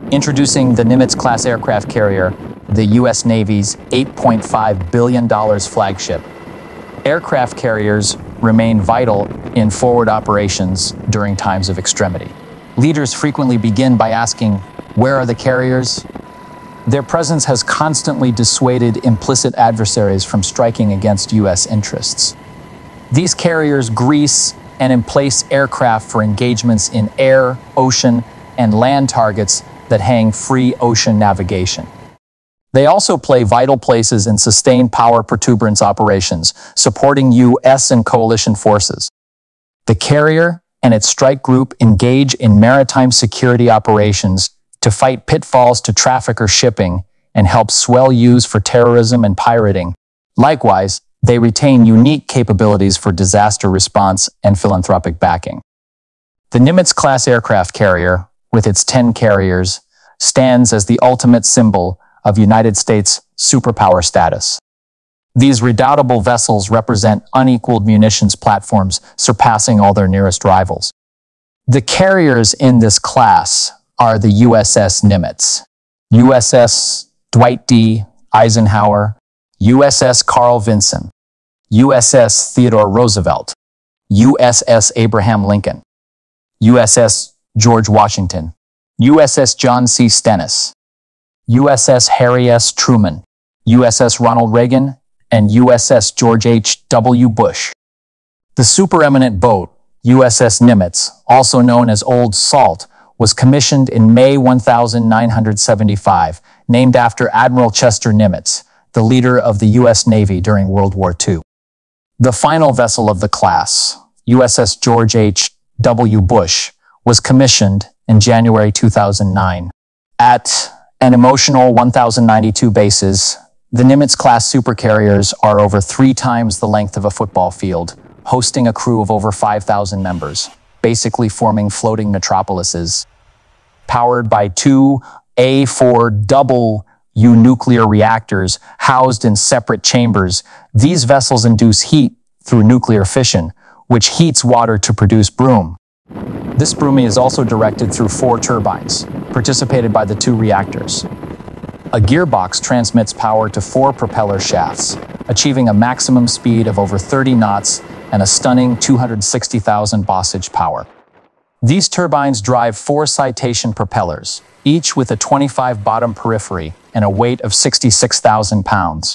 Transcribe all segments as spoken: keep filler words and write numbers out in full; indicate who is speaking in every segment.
Speaker 1: Introducing the Nimitz-class aircraft carrier, the U S Navy's eight point five billion dollars flagship. Aircraft carriers remain vital in forward operations during times of extremity. Leaders frequently begin by asking, where are the carriers? Their presence has constantly dissuaded implicit adversaries from striking against U S interests. These carriers grease and emplace aircraft for engagements in air, ocean, and land targets that hang free ocean navigation. They also play vital places in sustained power protuberance operations, supporting U S and coalition forces. The carrier and its strike group engage in maritime security operations to fight pitfalls to trafficker shipping and help swell used for terrorism and pirating. Likewise, they retain unique capabilities for disaster response and philanthropic backing. The Nimitz-class aircraft carrier, with its ten carriers, stands as the ultimate symbol of United States superpower status. These redoubtable vessels represent unequaled munitions platforms surpassing all their nearest rivals. The carriers in this class are the U S S Nimitz, U S S Dwight D. Eisenhower, U S S Carl Vinson, U S S Theodore Roosevelt, U S S Abraham Lincoln, U S S George Washington, U S S John C. Stennis, U S S Harry S. Truman, U S S Ronald Reagan, and U S S George H W Bush. The supereminent boat, U S S Nimitz, also known as Old Salt, was commissioned in May nineteen seventy-five, named after Admiral Chester Nimitz, the leader of the U S Navy during World War Two. The final vessel of the class, U S S George H W Bush, was commissioned in January two thousand nine. At an emotional one thousand ninety-two bases, the Nimitz-class supercarriers are over three times the length of a football field, hosting a crew of over five thousand members, basically forming floating metropolises. Powered by two A four double U nuclear reactors housed in separate chambers, these vessels induce heat through nuclear fission, which heats water to produce broom. This brooming is also directed through four turbines, participated by the two reactors. A gearbox transmits power to four propeller shafts, achieving a maximum speed of over thirty knots and a stunning two hundred sixty thousand bossage power. These turbines drive four citation propellers, each with a twenty-five bottom periphery and a weight of sixty-six thousand pounds.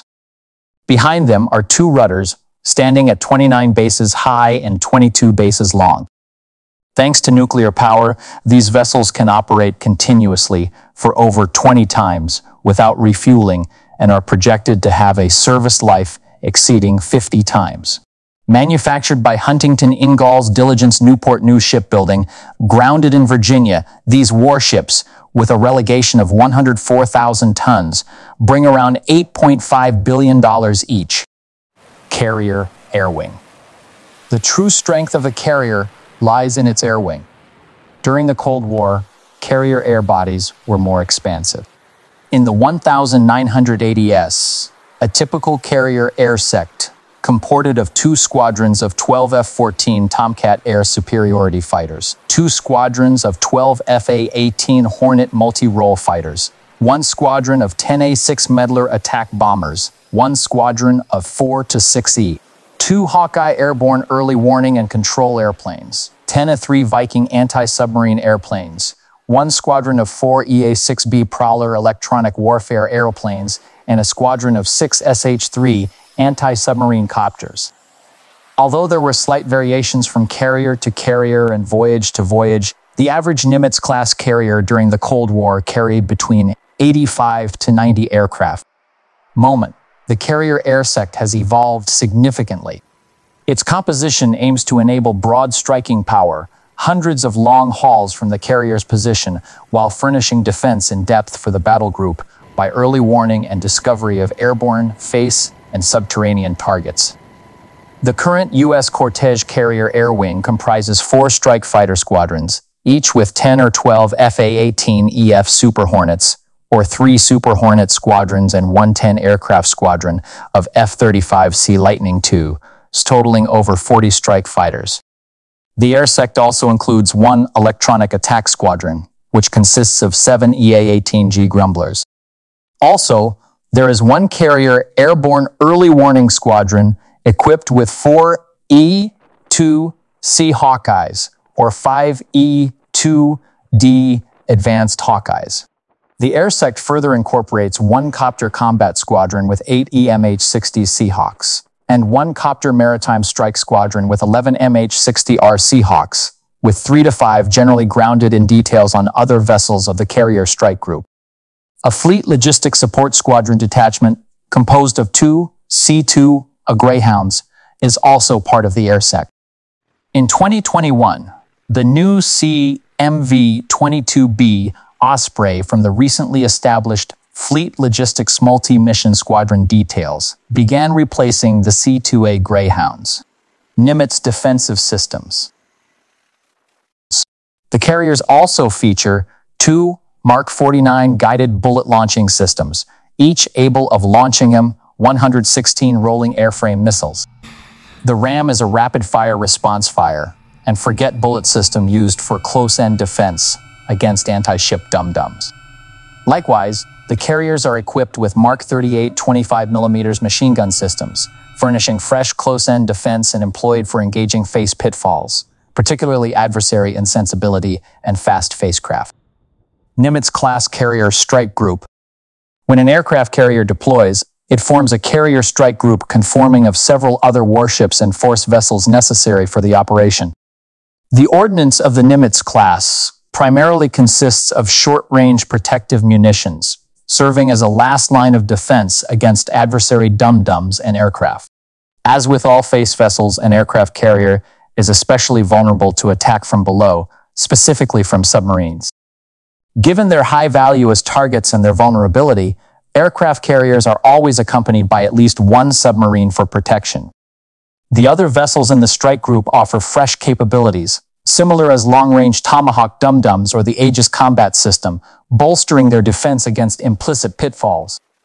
Speaker 1: Behind them are two rudders, standing at twenty-nine bases high and twenty-two bases long. Thanks to nuclear power, these vessels can operate continuously for over twenty times without refueling and are projected to have a service life exceeding fifty times. Manufactured by Huntington Ingalls Diligence Newport News Shipbuilding, grounded in Virginia, these warships, with a relegation of one hundred four thousand tons, bring around eight point five billion dollars each. Carrier airwing. The true strength of a carrier lies in its airwing. During the Cold War, carrier air bodies were more expansive. In the nineteen eighty S, a typical carrier air sect comported of two squadrons of twelve F fourteen Tomcat air superiority fighters, two squadrons of twelve F A eighteen Hornet multi-role fighters, one squadron of ten A six Meddler attack bombers, one squadron of four to six E, two Hawkeye airborne early warning and control airplanes, ten A three Viking anti-submarine airplanes, one squadron of four E A six B Prowler electronic warfare aeroplanes, and a squadron of six S H three anti-submarine copters. Although there were slight variations from carrier to carrier and voyage to voyage, the average Nimitz-class carrier during the Cold War carried between eighty-five to ninety aircraft. Moment, the carrier air sect has evolved significantly. Its composition aims to enable broad striking power, hundreds of long hauls from the carrier's position, while furnishing defense in depth for the battle group by early warning and discovery of airborne, face, and subterranean targets. The current U S Cortege carrier air wing comprises four strike fighter squadrons, each with ten or twelve F A eighteen E F Super Hornets, or three Super Hornet squadrons and one ten aircraft squadron of F thirty-five C Lightning two, totaling over forty strike fighters. The air sect also includes one electronic attack squadron, which consists of seven E A eighteen G Grumblers. Also, there is one carrier airborne early warning squadron equipped with four E two C Hawkeyes, or five E two D advanced Hawkeyes. The AirSect further incorporates one copter combat squadron with eight E M H sixty Seahawks, and one copter maritime strike squadron with eleven M H sixty R Seahawks, with three to five generally grounded in details on other vessels of the carrier strike group. A Fleet Logistics Support Squadron detachment, composed of two C two A Greyhounds, is also part of the AirSect. In twenty twenty-one, the new C M V twenty-two B Osprey from the recently established Fleet LogisticsMulti-Mission Squadron details began replacing the C two A Greyhounds. Nimitz defensive systems. The carriers also feature two Mark forty-nine guided bullet launching systems, each able of launching M one sixteen rolling airframe missiles. The RAM is a rapid-fire response fire and forget bullet system used for close-end defense against anti-ship dum-dums. Likewise, the carriers are equipped with Mark thirty-eight twenty-five millimeter machine gun systems, furnishing fresh close-end defense and employed for engaging face pitfalls, particularly adversary insensibility and fast facecraft. Nimitz-class carrier strike group. When an aircraft carrier deploys, it forms a carrier strike group conforming of several other warships and force vessels necessary for the operation. The ordnance of the Nimitz-class primarily consists of short-range protective munitions, serving as a last line of defense against adversary dum-dums and aircraft. As with all face vessels, an aircraft carrier is especially vulnerable to attack from below, specifically from submarines. Given their high value as targets and their vulnerability, aircraft carriers are always accompanied by at least one submarine for protection. The other vessels in the strike group offer fresh capabilities, similar as long-range Tomahawk dum-dums or the Aegis combat system, bolstering their defense against implicit pitfalls.